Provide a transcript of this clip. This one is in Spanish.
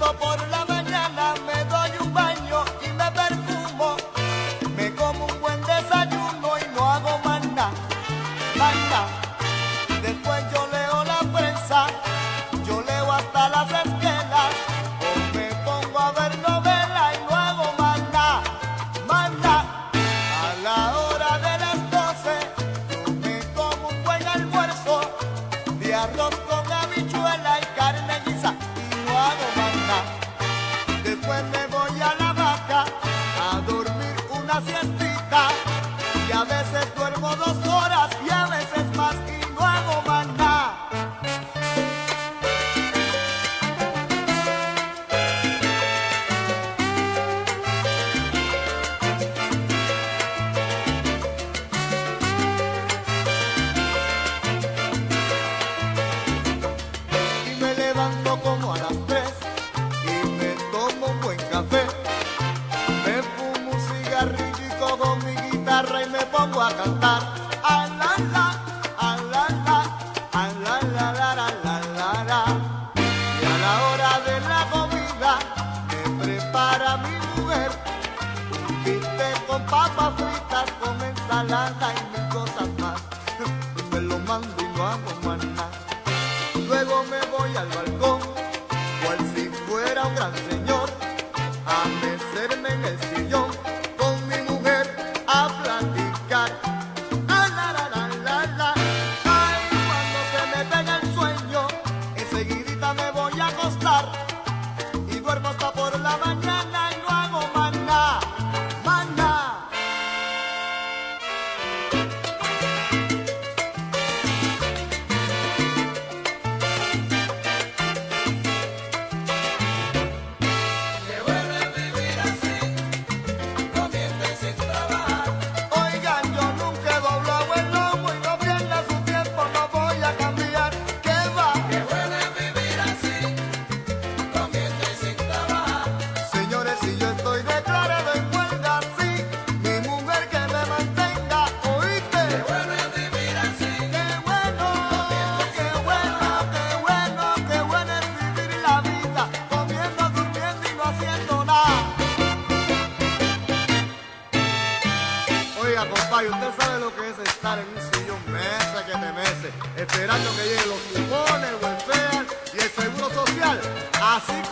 por la mañana, me doy un baño y me perfumo. Me como un buen desayuno y no hago más nada, más nada. Después yo leo la prensa, yo leo hasta las esquelas, o me pongo a ver novelas y no hago más nada, más nada. A la hora de las 12 yo me como un buen almuerzo de arroz con habichuela y carne guisa y no hago más nada. Después me voy a la hamaca a dormir una siestita y a veces duermo 2 horas y a veces más y no hago más nada. Y me levanto como a las 3 y me tomo un buen café. Me fumo un cigarrillo y cojo mi guitarra y me pongo a cantar. A la la, a la la, a la la la la la la la. Y a la hora de la comida me prepara mi mujer un bistec con papas fritas, con ensalada y mil cosas más. Y me lo mando y no hago más nada. Luego me voy al balcón, cual si fuera un gran señor, a mecerme en el sillón con mi mujer a platicar. La la la la la la. Ay, cuando se me pega el sueño, enseguidita me voy a acostar y duermo hasta por la mañana y no hago más nada, más nada. Oigan, yo nunca he doblado el lomo y no pierda su tiempo, no voy a cambiar. ¿Qué va? Qué bueno es vivir así, comiendo y sin trabajar. Señores, si yo estoy declarado en huelga, sí, mi mujer que me mantenga, ¿oíste? Qué bueno es vivir así, Qué bueno, qué bueno, qué bueno, qué bueno es vivir la vida, comiendo, durmiendo y no haciendo nada. Oiga, compadre, usted sabe lo que es estar en un sillón mesa que te mece, esperando que lleguen los cupones, el welfare y el seguro social. Así